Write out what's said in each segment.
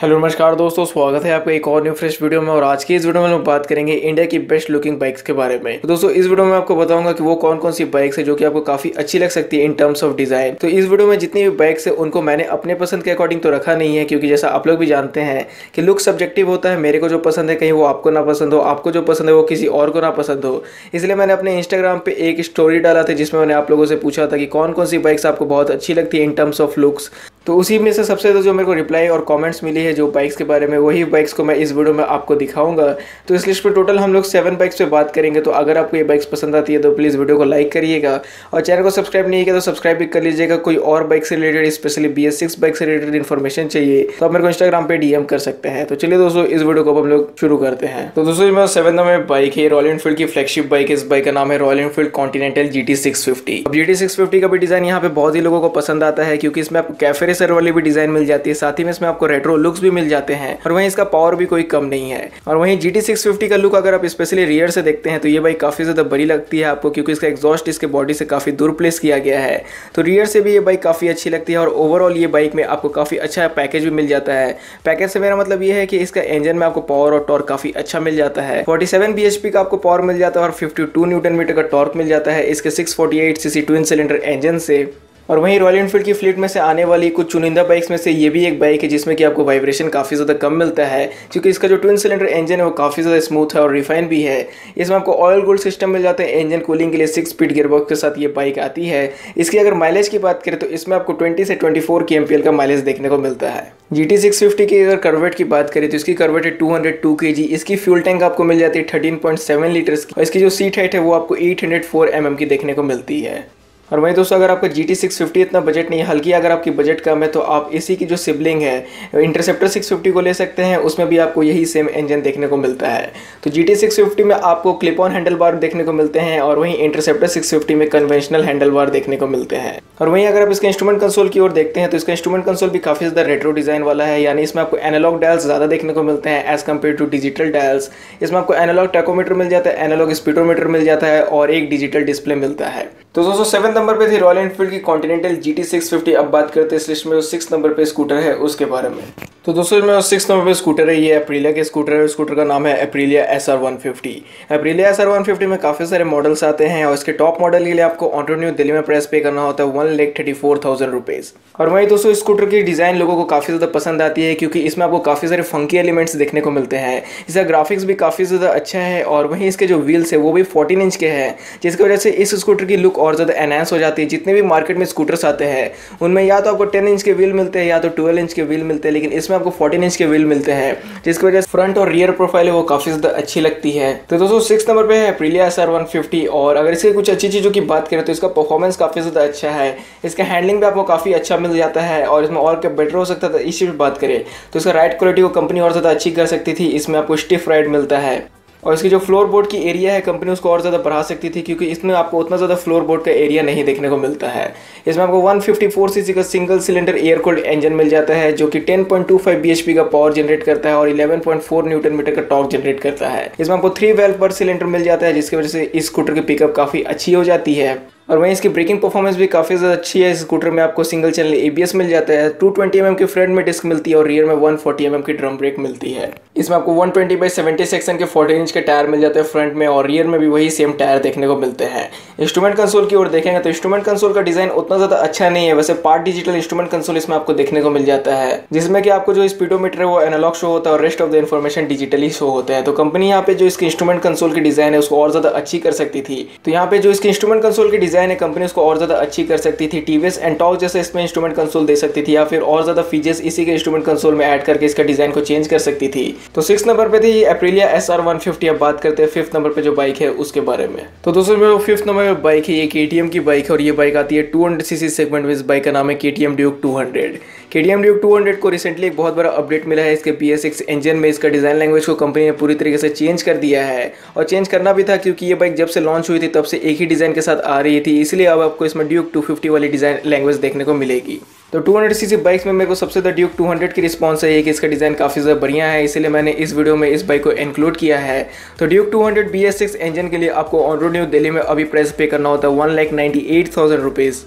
Hello नमस्कार दोस्तों, स्वागत है आपका एक और न्यू फ्रेश वीडियो में। और आज की इस वीडियो में हम बात करेंगे इंडिया की बेस्ट लुकिंग बाइक्स के बारे में। तो दोस्तों इस वीडियो में आपको बताऊंगा कि वो कौन कौन सी बाइक्स है जो कि आपको काफी अच्छी लग सकती है इन टर्म्स ऑफ डिजाइन। तो इस वीडियो में जितनी भी बाइक्स है उनको मैंने अपने पसंद के अकॉर्डिंग तो रखा नहीं है, क्योंकि जैसा आप लोग भी जानते हैं कि लुक सब्जेक्टिव होता है। मेरे को जो पसंद है कहीं वो आपको ना पसंद हो, आपको जो पसंद है वो किसी और को ना पसंद हो। इसलिए मैंने अपने इंस्टाग्राम पे एक स्टोरी डाला था जिसमें मैंने आप लोगों से पूछा था कि कौन कौन सी बाइक्स आपको बहुत अच्छी लगती है इन टर्म्स ऑफ लुक्स। तो उसी में से सबसे जो मेरे को रिप्लाई और कमेंट्स मिली है जो बाइक्स के बारे में, वही बाइक्स को मैं इस वीडियो में आपको दिखाऊंगा। तो इस लिस्ट पे टोटल हम लोग 7 बाइक्स पे बात करेंगे। तो अगर आपको ये बाइक्स पसंद आती है तो प्लीज़ वीडियो को लाइक करिएगा और चैनल को सब्सक्राइब नहीं किया तो सब्सक्राइब भी कर लीजिएगा। कोई और बाइक से रिलेटेड, स्पेशली BS6 बाइक से रिलेटेड इन्फॉर्मेशन चाहिए तो आप मेरे को इंस्टाग्राम पे DM कर सकते हैं। तो चलिए दोस्तों इस वीडियो को हम लोग शुरू करते हैं। तो दोस्तों मेरा 7 नंबर बाइक है रॉयल एनफील्ड की फ्लैगशिप बाइक है। इस बाइक का नाम है रॉयल एनफील्ड कॉन्टिनेंटल GT650। अब GT650 का भी डिजाइन यहाँ पे बहुत ही लोगों को पसंद आता है, क्योंकि इसमें आपको कैफे रेसर वाली भी डिजाइन मिल जाती है, साथ ही में इसमें आपको रेट्रो लुक्स भी मिल जाते हैं और वहीं इसका पावर भी कोई कम नहीं है। और वहीं GT650 का लुक अगर आप स्पेशली रियर से देखते हैं तो ये बाइक काफी ज्यादा बड़ी लगती है आपको, क्योंकि इसका एग्जॉस्ट इसके बॉडी से काफी दूर प्लेस किया गया है। तो रियर से भी ये बाइक काफी अच्छी लगती है और ओवरऑल ये बाइक में आपको काफी अच्छा पैकेज भी मिल जाता है। पैकेज से मेरा मतलब ये है कि इसका इंजन में आपको पावर और टॉर्क काफी अच्छा मिल जाता है। 47 bhp का आपको पावर मिल जाता है और 52 न्यूटन मीटर का टॉर्क मिल जाता है इसके 648cc ट्विन सिलेंडर इंजन से। और वहीं रॉयल एनफील्ड की फ्लीट में से आने वाली कुछ चुनिंदा बाइक्स में से ये भी एक बाइक है जिसमें कि आपको वाइब्रेशन काफ़ी ज़्यादा कम मिलता है, क्योंकि इसका जो ट्विन सिलेंडर इंजन है वो काफ़ी ज़्यादा स्मूथ है और रिफाइन भी है। इसमें आपको ऑयल गोल्ड सिस्टम मिल जाता है। इंजन कूलिंग के लिए 6 स्पीड गियरबॉक्स के साथ ये बाइक आती है। इसकी अगर माइलेज की बात करें तो इसमें आपको 20 से 24 kmpl का माइलेज देखने को मिलता है। GT650 की अगर कर्वेट की बात करें तो इसकी कर्वेट है 202 kg। इसकी फ्यूल टैंक आपको मिल जाती है 13.7 लीटर्स की और इसकी जो सीट हाइट है वो आपको 804 mm की देखने को मिलती है। और वहीं दोस्तों अगर आपका GT650 इतना बजट नहीं है, हल्की अगर आपकी बजट कम है तो आप इसी की जो सिबलिंग है इंटरसेप्टर 650 को ले सकते हैं। उसमें भी आपको यही सेम इंजन देखने को मिलता है। तो GT650 में आपको क्लिप ऑन हैंडल बार देखने को मिलते हैं और वहीं इंटरसेप्टर 650 में कन्वेंशनल हैंडल बार देखने को मिलते हैं। और वहीं अगर आप इसके इंस्ट्रूमेंट कंसोल की ओर देखते हैं तो इसका इंस्ट्रूमेंट कंसोल भी काफ़ी ज़्यादा रेट्रो डिज़ाइन वाला है, यानी इसमें आपको एनालॉग डायल्स ज़्यादा देखने को मिलते हैं as compare to digital dials. इसमें आपको एनालॉग टैकोमीटर मिल जाता है, एनालॉग स्पीडोमीटर मिल जाता है और एक डिजिटल डिस्प्ले मिलता है। तो दोस्तों 7 नंबर पे थी रॉयल एनफील्ड की कॉन्टिनेंटल GT650। अब बात करते हैं इस लिस्ट में जो 6 नंबर पे स्कूटर है उसके बारे में। तो दोस्तों इसमें 6 नंबर पे स्कूटर है, ये एप्रिलिया के स्कूटर है। स्कूटर का नाम है एप्रिलिया SR150। एप्रिलिया SR150 में काफ़ी सारे मॉडल्स आते हैं और इसके टॉप मॉडल के लिए आपको ऑटो न्यू दिल्ली में प्राइस पे करना होता है 1,34,000 रुपीज़। और वहीं दोस्तों स्कूटर की डिज़ाइन लोगों को काफ़ी ज़्यादा पसंद आती है, क्योंकि इसमें आपको काफ़ी सारे फंकी एलिमेंट्स देखने को मिलते हैं। इसका ग्राफिक्स भी काफ़ी ज़्यादा अच्छा है और वहीं इसके जो व्हील्स है वो भी 14 इंच के हैं, जिसकी वजह से इस स्कूटर की लुक और ज़्यादा एनहांस हो जाती है। जितने भी मार्केट में स्कूटर्स आते हैं उनमें या तो आपको 10 इंच के व्हील मिलते हैं या तो 12 इंच के व्हील मिलते हैं, लेकिन इसमें आपको 14 इंच के व्हील मिलते हैं, जिसकी वजह से फ्रंट और रियर प्रोफाइल है वो काफ़ी ज़्यादा अच्छी लगती है। तो दोस्तों 6 नंबर पे है एप्रिलिया SR150। और अगर इसके कुछ अच्छी चीज़ों की बात करें तो इसका परफॉर्मेंस काफ़ी ज़्यादा अच्छा है। इसका हैंडलिंग भी आपको काफ़ी अच्छा मिल जाता है और इसमें और क्या बेटर हो सकता था इस चीज़ पर बात करें तो इसका राइड क्वालिटी को कंपनी और ज़्यादा अच्छी कर सकती थी। इसमें आपको स्टिफ राइड मिलता है और इसकी जो फ्लोर बोर्ड की एरिया है कंपनी उसको और ज़्यादा बढ़ा सकती थी, क्योंकि इसमें आपको उतना ज़्यादा फ्लोर बोर्ड का एरिया नहीं देखने को मिलता है। इसमें आपको 154cc का single cylinder air cooled engine मिल जाता है जो कि 10.25 bhp का पावर जनरेट करता है और 11.4 न्यूटन मीटर का टॉर्क जनरेट करता है। इसमें आपको 3 वाल्व पर सिलेंडर मिल जाता है, जिसकी वजह से इस स्कूटर की पिकअप काफ़ी अच्छी हो जाती है। और वहीं इसकी ब्रेकिंग परफॉर्मेंस भी काफ़ी ज़्यादा अच्छी है। इस स्कूटर में आपको सिंगल चैनल ABS मिल जाता है, 220 mm की फ्रंट में डिस्क मिलती है और रियर में 140 mm की ड्रम ब्रेक मिलती है। इसमें आपको 120/70 सेक्शन के 14 इंच के टायर मिल जाते हैं फ्रंट में और रियर में भी वही सेम टायर देखने को मिलते हैं। इंस्ट्रूमेंट कंसोल की ओर देखेंगे तो इंस्ट्रूमेंट कंसोल का डिज़ाइन उतना ज़्यादा अच्छा नहीं है। वैसे पार्ट डिजिटल इंस्ट्रूमेंट कंसोल इसमें आपको देखने को मिल जाता है, जिसमें कि आपको जो स्पीडोमीटर है वो एनालॉग शो होता है और rest of the information digitally show होता है। तो कंपनी यहाँ पे जो इसकी इंस्ट्रूमेंट कंसोल की डिज़ाइन है उसको और ज़्यादा अच्छी कर सकती थी। तो यहाँ पे जो इसकी इंस्ट्रूमेंट कंसोल की डिज़ाइन है कंपनी उसको और ज़्यादा अच्छी कर सकती थी। TVS एंटॉर्क जैसे इसमें इंस्ट्रूमेंट कंसोल दे सकती थी या फिर और ज़्यादा फीचर्स इसी के इंस्ट्रूमेंट कंसोल में ऐड करके इसका डिज़ाइन को चेंज कर सकती थी। तो 6 नंबर पे थी एप्रिलिया SR150। अब बात करते हैं 5th नंबर पे जो बाइक है उसके बारे में। तो दोस्तों मेरे 5th नंबर पे बाइक है, ये KTM की बाइक है और ये बाइक आती है 200cc सेगमेंट में। इस बाइक का नाम है KTM Duke 200। KTM Duke 200 को रिसेंटली एक बहुत बड़ा अपडेट मिला है। इसके BS6 इंजन में इसका डिज़ाइन लैंग्वेज को कंपनी ने पूरी तरीके से चेंज कर दिया है और चेंज करना भी था, क्योंकि ये बाइक जब से लॉन्च हुई थी तब से एक ही डिज़ाइन के साथ आ रही थी, इसलिए अब आपको इसमें Duke 250 वाली डिज़ाइन लैंग्वेज देखने को मिलेगी। तो 200cc बाइक्स में मेरे को सबसे ज़्यादा ड्यूक 200 की रिस्पॉन्स है कि इसका डिज़ाइन काफ़ी ज़्यादा बढ़िया है, इसलिए मैंने इस वीडियो में इस बाइक को इंक्लूड किया है। तो ड्यूक 200 BS6 इंजन के लिए आपको ऑन रोड न्यू दिल्ली में अभी प्राइस पे करना होता है 1,98,000 रुपीज़।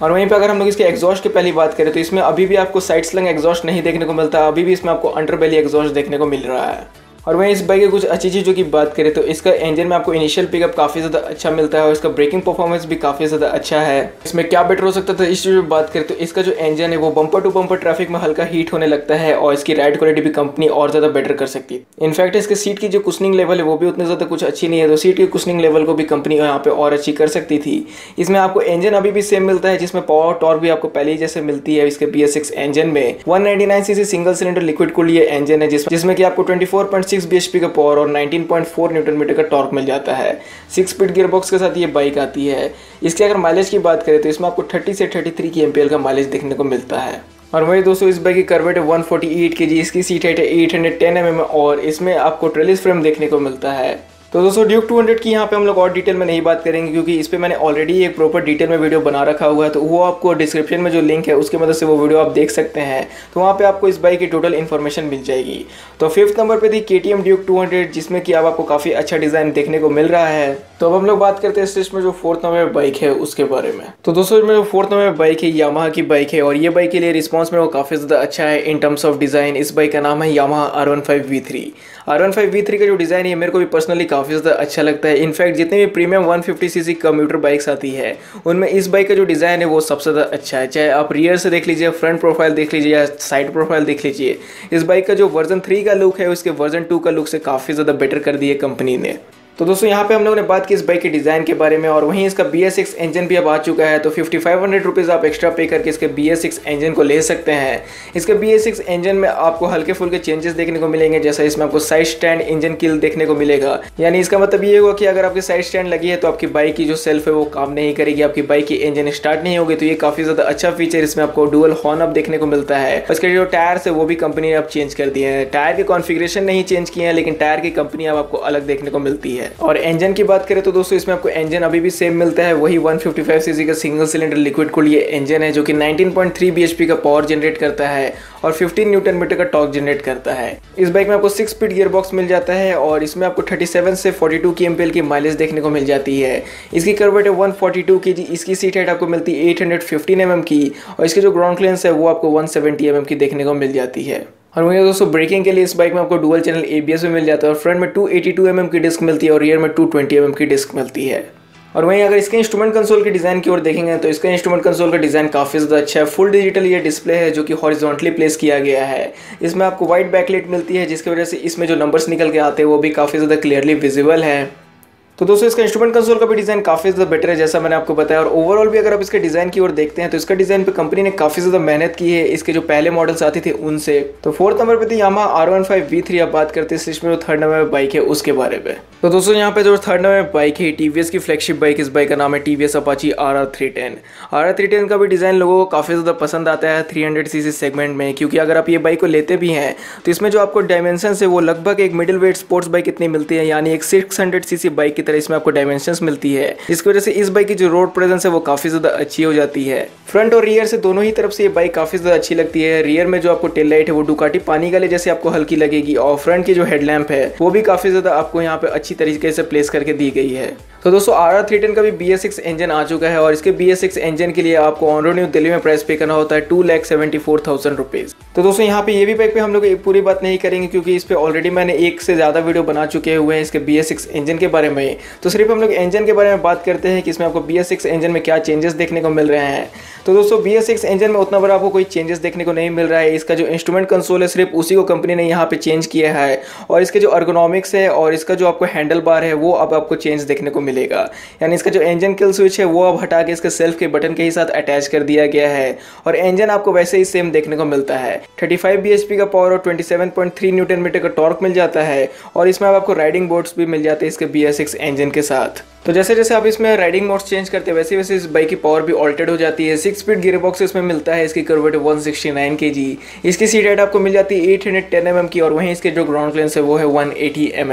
और वहीं पे अगर हम लोग इसके एग्जॉस्ट की पहली बात करें तो इसमें अभी भी आपको साइड स्लंग एग्जॉस्ट नहीं देखने को मिलता, अभी भी इसमें आपको अंडर बेली एग्जॉस्ट देखने को मिल रहा है। और वहीं इस बाइक की कुछ अच्छी चीज़ों की बात करें तो इसका इंजन में आपको इनिशियल पिकअप काफ़ी ज़्यादा अच्छा मिलता है और इसका ब्रेकिंग परफॉर्मेंस भी काफ़ी ज़्यादा अच्छा है। इसमें क्या बेटर हो सकता था इस चीज़ में बात करें तो इसका जो इंजन है वो बम्पर टू बम्पर ट्रैफिक में हल्का हीट होने लगता है और इसकी राइड क्वालिटी भी कंपनी और ज़्यादा बेटर कर सकती है। इनफैक्ट इसके सीट की जो कुशनिंग लेवल है वो भी उतनी ज़्यादा कुछ अच्छी नहीं है, तो सीट की कुशनिंग लेवल को भी कंपनी यहाँ पे और अच्छी कर सकती थी। इसमें आपको इंजन अभी भी सेम मिलता है जिसमें पावर टॉर्क भी आपको पहले ही जैसे मिलती है। इसके BS6 इंजन में 199 CC single cylinder liquid cooled ये इंजन है जिसमें कि आपको 24.6 bhp का पावर और 19.4 न्यूटन मीटर का टॉर्क मिल जाता है। 6 स्पीड गियरबॉक्स के साथ ये बाइक आती है। इसके अगर माइलेज की बात करें तो इसमें आपको 30 से 33 की एमपीएल का माइलेज देखने को मिलता है। और वही दोस्तों इस बाइक की करवेट है 148 kg, इसकी सीट हाइट है 810 mm और इसमें आपको ट्रेलिस फ्रेम देखने को मिलता है। तो दोस्तों ड्यूक 200 की यहाँ पे हम लोग और डिटेल में नहीं बात करेंगे क्योंकि इस पे मैंने ऑलरेडी एक प्रॉपर डिटेल में वीडियो बना रखा हुआ है, तो वो आपको डिस्क्रिप्शन में जो लिंक है उसकी मदद से वो वीडियो आप देख सकते हैं, तो वहाँ पे आपको इस बाइक की टोटल इन्फॉर्मेशन मिल जाएगी। तो 5th नंबर पे थी KTM ड्यूक 200 जिसमें कि अब आपको काफ़ी अच्छा डिज़ाइन देखने को मिल रहा है। तो अब हम लोग बात करते हैं इस लिस्ट में जो 4th नंबर बाइक है उसके बारे में। तो दोस्तों इसमें जो 4th नंबर बाइक है यामाहा की बाइक है और ये बाइक के लिए रिस्पॉन्स में वो काफ़ी ज़्यादा अच्छा है इन टर्म्स ऑफ डिज़ाइन। इस बाइक का नाम है Yamaha R15 V3। R15 V3 का जो डिज़ाइन है मेरे को भी पर्सनली काफ़ी ज़्यादा अच्छा लगता है। इनफैक्ट जितने भी प्रीमियम 150cc कम्यूटर बाइक्स आती है उनमें इस बाइक का जो डिज़ाइन है वो सबसे ज़्यादा अच्छा है। चाहे आप रियर से देख लीजिए, फ्रंट प्रोफाइल देख लीजिए या साइड प्रोफाइल देख लीजिए, इस बाइक का जो वर्जन 3 का लुक है उसके वर्जन 2 का लुक से काफ़ी ज़्यादा बेटर कर दिए कंपनी ने। तो दोस्तों यहाँ पे हम लोगों ने बात की इस बाइक के डिज़ाइन के बारे में और वहीं इसका BS6 इंजन भी अब आ चुका है, तो 5500 रुपीज़ आप एक्स्ट्रा पे करके इसके BS6 इंजन को ले सकते हैं। इसके BS6 इंजन में आपको हल्के फुल्के चेंजेस देखने को मिलेंगे, जैसा इसमें आपको साइड स्टैंड इंजन किल देखने को मिलेगा। यानी इसका मतलब ये होगा कि अगर आपकी साइड स्टैंड लगी है तो आपकी बाइक की जो सेल्फ है वो काम नहीं करेगी, आपकी बाइक की इंजन स्टार्ट नहीं होगी। तो ये काफ़ी ज़्यादा अच्छा फीचर, इसमें आपको डुअल हॉर्न अप देखने को मिलता है। इसके जो टायर्स है वो भी कंपनी ने अब चेंज कर दिए हैं। टायर के कॉन्फ़िगरेशन नहीं चेंज किए हैं लेकिन टायर की कंपनी अब आपको अलग देखने को मिलती है। और इंजन की बात करें तो दोस्तों इसमें आपको इंजन अभी भी सेम मिलता है, वही 155cc का सिंगल सिलेंडर लिक्विड कूल्ड ये इंजन है जो कि 19.3 bhp का पावर जनरेट करता है और 15 न्यूटन मीटर का टॉर्क जनरेट करता है। इस बाइक में आपको 6 स्पीड गियरबॉक्स मिल जाता है और इसमें आपको 37 से 42 की एमपीएल की माइलेज देखने को मिल जाती है। इसकी करवेट है 142 kg, इसकी सीट हाइट आपको मिलती है 815 mm की और इसकी जो ग्राउंड क्लियरेंस है वो आपको 170 mm की देखने को मिल जाती है। और वहीं दोस्तों ब्रेकिंग के लिए इस बाइक में आपको डुअल चैनल ABS में मिल जाता है और फ्रंट में 282 mm की डिस्क मिलती है और रियर में 220 mm की डिस्क मिलती है। और वहीं अगर इसके इंस्ट्रूमेंट कंसोल के डिज़ाइन की ओर देखेंगे तो इसका इंस्ट्रूमेंट कंसोल का डिज़ाइन काफ़ी ज़्यादा अच्छा है। फुल डिजिटल ये डिस्प्ले है जो कि हॉरिजॉन्टली प्लेस किया गया है। इसमें आपको वाइट बैकलाइट मिलती है जिसकी वजह से इसमें जो नंबर्स निकल के आते हैं वो भी काफ़ी ज़्यादा क्लियरली विजिबल है। तो दोस्तों इसका इंस्ट्रूमेंट कंसोल का भी डिज़ाइन काफ़ी ज़्यादा बेटर है जैसा मैंने आपको बताया। और ओवरऑल भी अगर आप इसके डिज़ाइन की ओर देखते हैं तो इसका डिज़ाइन पे कंपनी ने काफ़ी ज़्यादा मेहनत की है इसके जो पहले मॉडल्स आते थे उनसे। तो 4th नंबर पे थी यामाहा R15 V3। आप बात करते हैं इसमें जो 3rd नंबर बाइक है उसके बारे में। तो दोस्तों यहाँ पे जो 3rd नंबर बाइक है TVS की फ्लैगशिप बाइक, इस बाइक का नाम है TVS Apache RR310। RR310 का भी डिज़ाइन लोगों को काफ़ी ज़्यादा पसंद आता है 300cc सेगमेंट में, क्योंकि अगर आप ये बाइक को लेते भी हैं तो इसमें जो आपको डायमेंशन है वो लगभग एक मिडिल वेट स्पोर्ट्स बाइक इतनी मिलती है, यानी एक 600cc बाइक की तरह इसमें आपको डायमेंशन मिलती है, जिसकी वजह से इस बाइक की जो रोड प्रेजेंस है वो काफी ज्यादा अच्छी हो जाती है। फ्रंट और रियर से दोनों ही तरफ से ये बाइक काफी ज्यादा अच्छी लगती है। रियर में जो आपको टेल लाइट है वो डुकाटी पानी गाले जैसे आपको हल्की लगेगी और फ्रंट की जो हेडलैम्प है वो भी काफी ज्यादा आपको यहाँ पे अच्छी तरीके से प्लेस करके दी गई है। तो दोस्तों RR310 का भी BS6 इंजन आ चुका है और इसके BS6 इंजन के लिए आपको ऑन रोड न्यू दिल्ली में प्राइस पे करना होता है 2,74,000 रुपीज़। तो दोस्तों यहाँ पे ये भी बाइक पे हम लोग पूरी बात नहीं करेंगे क्योंकि इस पे ऑलरेडी मैंने एक से ज़्यादा वीडियो बना चुके हुए हैं इसके BS6 इंजन के बारे में। तो सिर्फ हम लोग इंजन के बारे में बात करते हैं कि इसमें आपको BS6 इंजन में क्या चेंजेस देखने को मिल रहे हैं। तो दोस्तों BS6 इंजन में उतना बड़ा आपको कोई चेंजेस देखने को नहीं मिल रहा है। इसका जो इंस्ट्रूमेंट कंसोल है सिर्फ उसी को कंपनी ने यहाँ पे चेंज किया है और इसके जो अर्गोनॉमिक्स है और इसका जो आपको हैंडल बार है वो अब आपको चेंज देखने को मिलेगा। यानी इसका जो इंजन किल स्विच है वो अब हटा के इसके सेल्फ के बटन के ही साथ अटैच कर दिया गया है और इंजन आपको वैसे ही सेम देखने को मिलता है। 35 bhp का पावर और 27.3 न्यूटन मीटर का टॉर्क मिल जाता है और इसमें अब आपको राइडिंग बोर्ड्स भी मिल जाते हैं इसके BS6 इंजन के साथ। तो जैसे जैसे आप इसमें राइडिंग मोड्स चेंज करते हैं वैसे वैसे इस बाइक की पावर भी ऑल्टर्ड हो जाती है। 6 स्पीड गियरबॉक्स इसमें मिलता है, इसकी करवेट 169 kg, इसकी सीट हाइट आपको मिल जाती है 810 mm की और वहीं इसके जो ग्राउंड क्लियरेंस है वो है 180 mm।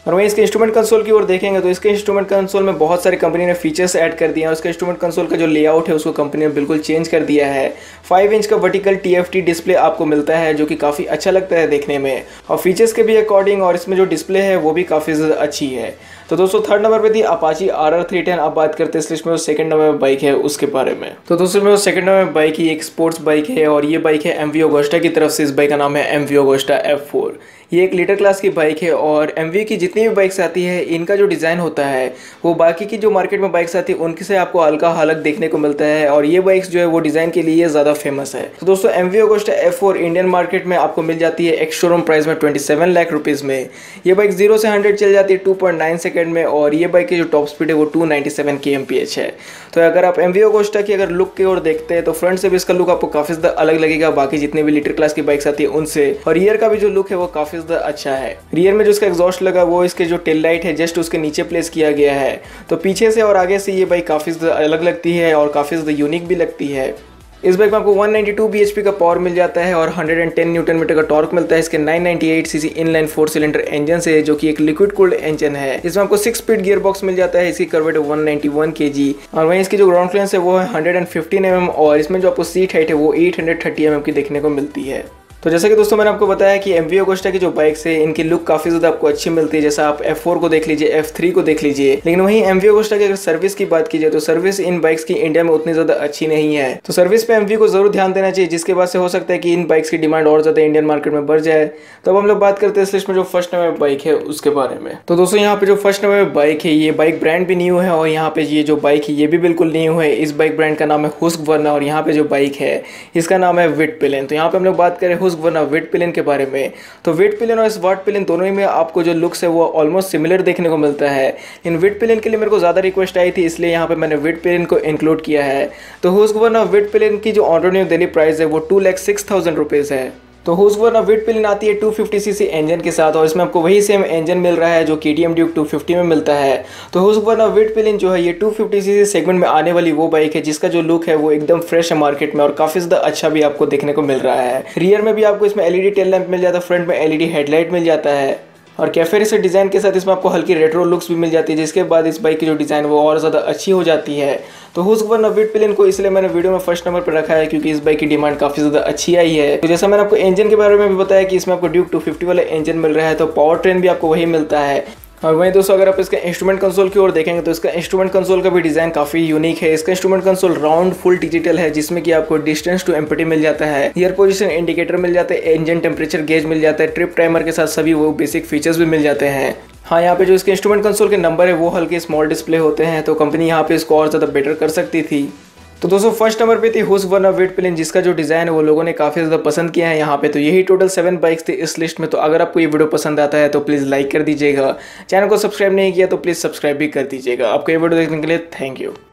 और वहीं इसके इंस्ट्रूमेंट कंसोल की ओर देखेंगे तो इसके इंस्ट्रूमेंट कंसोल में बहुत सारी कंपनी ने फीचर्स ऐड कर दिए हैं। उसके इंस्ट्रूमेंट कंसोल का जो लेआउट है उसको कंपनी ने बिल्कुल चेंज कर दिया है। 5 इंच का वर्टिकल TFT डिस्प्ले आपको मिलता है जो कि काफ़ी अच्छा लगता है देखने में, और फीचर्स के भी अकॉर्डिंग और इसमें जो डिस्प्ले है वो भी काफ़ी ज़्यादा अच्छी है। तो दोस्तों थर्ड नंबर पे थी अपाची RR310। अब बात करते हैं इस लिस्ट में जो सेकंड नंबर में बाइक है उसके बारे में। तो दोस्तों में सेकंड नंबर में बाइक ही एक स्पोर्ट्स बाइक है और ये बाइक है MV अगोस्टा की तरफ से। इस बाइक का नाम है MV अगोस्टा F4। ये एक लीटर क्लास की बाइक है और MV की जितनी भी बाइक्स आती है इनका जो डिज़ाइन होता है वो बाकी की जो मार्केट में बाइक्स आती है उनके से आपको हल्का अलग देखने को मिलता है, और ये बाइक्स जो है वो डिज़ाइन के लिए ज़्यादा फेमस है। तो दोस्तों MV Agosta F4 Indian market में आपको मिल जाती है एक्स शोरूम प्राइस में 27 लाख रुपीज़ में। ये बाइक 0 से 100 चल जाती है 2.9 सेकेंड में, और ये बाइक की जो टॉप स्पीड है वो 297 kmph है। तो अगर आप MV अगोस्टा की अगर लुक की ओर देखते हैं तो फ्रंट से भी इसका लुक आपको काफ़ी ज़्यादा अलग लगेगा बाकी जितने भी लीटर क्लास की बाइक्स आती है उनसे, और रियर का भी जो लुक है वो काफ़ी ज़्यादा अच्छा है। रियर में जो इसका एग्जॉस्ट लगा वो इसके जो टेल लाइट है जस्ट उसके नीचे प्लेस किया गया है। तो पीछे से और आगे से ये बाइक काफ़ी ज़्यादा अलग लगती है और काफ़ी ज़्यादा यूनिक भी लगती है। इस बाइक में आपको 192 bhp का पावर मिल जाता है और 110 न्यूटन मीटर का टॉर्क मिलता है इसके 998 सीसी इनलाइन 4 सिलेंडर इंजन से, जो कि एक लिक्विड कूल्ड इंजन है। इसमें आपको 6 स्पीड गियर बॉक्स मिल जाता है। इसकी करवेट 191 kg, और वहीं इसकी जो ग्राउंड क्लियरेंस है वो है 115 mm, और इसमें जो आपको सीट हाइट है वो 830 mm की देखने को मिलती है। तो जैसा कि दोस्तों मैंने आपको बताया कि MV अगोस्टा की जो बाइक्स है इनकी लुक काफ़ी ज़्यादा आपको अच्छी मिलती है। जैसा आप F4 को देख लीजिए, F3 को देख लीजिए, लेकिन वहीं MV अगोस्टा की अगर सर्विस की बात की जाए तो सर्विस इन बाइक्स की इंडिया में उतनी ज़्यादा अच्छी नहीं है। तो सर्विस पे MV को जरूर ध्यान देना चाहिए, जिसके बाद से हो सकता है कि इन बाइक्स की डिमांड और ज़्यादा इंडियन मार्केट में बढ़ जाए। तो अब हम लोग बात करते हैं इस लिस्ट में जो फर्स्ट नंबर बाइक है उसके बारे में। तो दोस्तों यहाँ पे जो फर्स्ट नंबर बाइक है ये बाइक ब्रांड भी न्यू है, और यहाँ पे ये जो बाइक है ये भी बिल्कुल न्यू है। इस बाइक ब्रांड का नाम है हुस्कवर्ना, और यहाँ पे जो बाइक है इसका नाम है विटपिलन। तो यहाँ पे हम लोग बात करें हुस्कवर्ना विटपिलन के बारे में, तो विटपिलन और स्वार्टपिलन दोनों ही में आपको जो लुक्स है वो ऑलमोस्ट सिमिलर देखने को मिलता है। इन विटपिलन के लिए मेरे को ज़्यादा रिक्वेस्ट आई थी, इसलिए यहाँ पे मैंने विटपिलन को इंक्लूड किया है। तो हुस्कवर्ना विटपिलन की जो ऑन न्यू दिल्ली प्राइस है वो 2,06,000 रुपीज़ है। तो हुस्कवर्ना विटपिलन आती है 250 सीसी इंजन के साथ, और इसमें आपको वही सेम इंजन मिल रहा है जो KTM ड्यूक 250 में मिलता है। तो हुस्कवर्ना विटपिलन जो है ये 250 सीसी सेगमेंट में आने वाली वो बाइक है जिसका जो लुक है वो एकदम फ्रेश है मार्केट में, और काफ़ी ज़्यादा अच्छा भी आपको देखने को मिल रहा है। रियर में भी आपको इसमें LED टेल लैंप मिल जाता है, फ्रंट में LED हेडलाइट मिल जाता है, और कैफे रेसर डिज़ाइन के साथ इसमें आपको हल्की रेट्रो लुक्स भी मिल जाती है, जिसके बाद इस बाइक की जो डिज़ाइन वो और ज़्यादा अच्छी हो जाती है। तो हुस्कवर्ना विटपिलन को इसलिए मैंने वीडियो में फर्स्ट नंबर पर रखा है क्योंकि इस बाइक की डिमांड काफ़ी ज़्यादा अच्छी आई है। तो जैसा मैंने आपको इंजन के बारे में भी बताया कि इसमें आपको ड्यूक 250 वाला इंजन मिल रहा है, तो पावर ट्रेन भी आपको वही मिलता है। और वहीं दोस्तों अगर आप इसका इंस्ट्रूमेंट कंसोल की ओर देखेंगे तो इसका इंस्ट्रूमेंट कंसोल का भी डिज़ाइन काफ़ी यूनिक है। इसका instrument console round full digital है, जिसमें कि आपको डिस्टेंस टू एम्पटी मिल जाता है, ईयर पोजीशन इंडिकेटर मिल जाता है, इंजन टेम्परेचर गेज मिल जाता है, ट्रिप टाइमर के साथ सभी वो बेसिक फीचर्स भी मिल जाते हैं। हाँ, यहाँ पे जो इसके इंस्ट्रूमेंट कंसोल के नंबर है वो हल्के स्मॉल डिस्प्ले होते हैं, तो कंपनी यहाँ पे इसको और ज़्यादा बेटर कर सकती थी। तो दोस्तों फर्स्ट नंबर पे थी हुस्कवर्ना विटपिलन, जिसका जो डिज़ाइन है वो लोगों ने काफ़ी ज़्यादा पसंद किया है यहाँ पे। तो यही टोटल 7 बाइक्स थे इस लिस्ट में। तो अगर आपको ये वीडियो पसंद आता है तो प्लीज़ लाइक कर दीजिएगा, चैनल को सब्सक्राइब नहीं किया तो प्लीज़ सब्सक्राइब भी कर दीजिएगा। आपको ये वीडियो देखने के लिए थैंक यू।